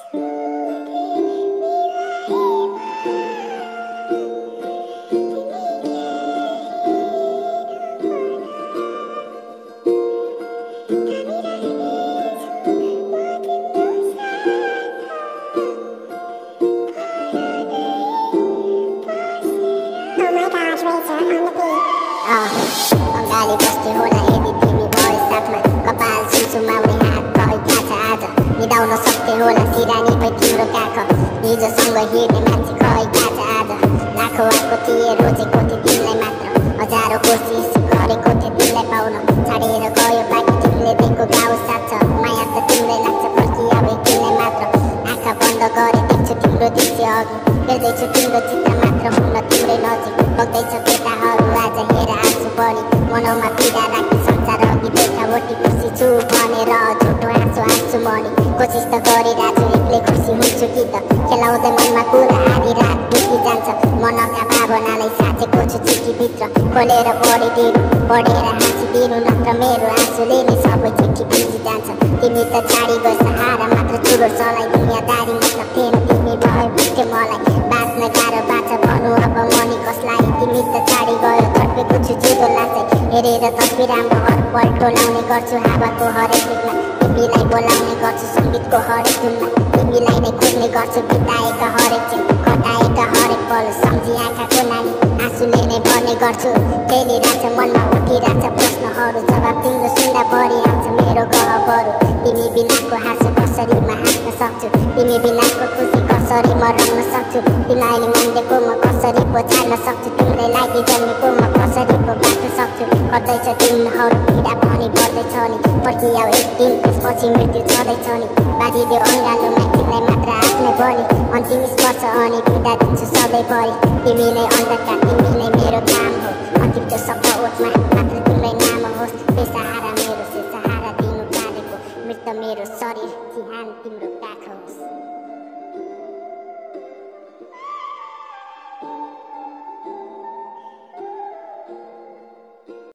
अङ्गाली बस्ती होला यदि तिमी भए साथमा कपाल सुमाउने हात भएका छ आज निदाउन सक्थे होला सिरानी भई तिम्रो काख हिजोसँग हिँड्ने मान्छे खएका छ आज लाखौँ आएको थिए रोजेको थिए तिमीलाई मात्र हजारौँ कोसिस गरेको थिए तिमीलाई पाउन छाडेर गयो बाँकी तिमीले दिएको गाउँ साथ छ माया त तिमीलाई लाग्छ फर्की अब तिमीलाई मात्र आँखा बन्द गरे देख्छु तिम्रो दृश्य अघि हेर्दैछु तिम्रो चित्र मात्र हुन तिम्रै नजिक बग्दैछ केटाहरू आज हेर आँसु पनि मनौमा पीडा राखी संसार अघि देखावटी खुसी छु भनेर झुटो हाँसु मनी कोसिस त गरिरहेछु एक्लै खुसी हुन्छु कि त खेलाउँदै मनमा कुरा आधी रात बिति जान्छ मनका भावनालाई साँचेको छु चिठीभित्र खोलेर पढिदिनु पढेर हाँसिदिनु नत्र मेरो आँसुले नै सबै चिठी भिजी जान्छ तिमी त छाडी गए सहारा मात्र चुरो चलाइ दुनियाँदारी मात्र फेरि तिमी भयो भेट्यो मलाई बाँच्न गाह्रो बाँच भनौँ अब मनी कसलाई तिमी त छाडी गयो छड्पेको छु जुदो लाँचै हेरेर तस्बिर राम्रो हरपल्ट लाउने गर्छु हावाको हरेक गीतमा तिमीलाई बोलाउने गर्छु सङ्गीतको हरेक धुनमा तिमीलाई नै खोज्ने गर्छु बिताएका हरेक क्षण कटाएका हरेक पल सम्झी आँखाको नानी आँसुले नै भर्ने गर्छु खेलिरहेछ मनमा उठिरहेछ प्रश्नहरू जवाब तिम्रो सुन्दा परिहाल्छ मेरो गहबहरू तिमी बिनाको हाँसो कसरी म हाँस्न सक्छु तिमी बिनाको खुसी कसरी म रम्न सक्छु तिमीलाई मन्देको म कसरी पो छाड्न सक्छु तिमीलाई लागि जन्मेको म कसरी पो बाँच्न सक्छु कतै छ दिनहरू पीडा पनि बढ्दैछ नि पर्खियाउ एक दिन त्यसपछि मृत्यु छँदैछ नि बाजिदेऊ अँगालोमा तिमीलाई मात्र आफ्नै बनी अन्तिम स्पर्श अनि बिदा दिन्छु सधैँभरि तिमी नै अन्धकार तिमी नै मेरो काम हो अन्तिम त्यो सबै ओठमा मात्र तिमीलाई नाम होस् बेसहारा मेरो से सहारा दिनु पारेको मृत मेरो शरीर चिहान तिम्रो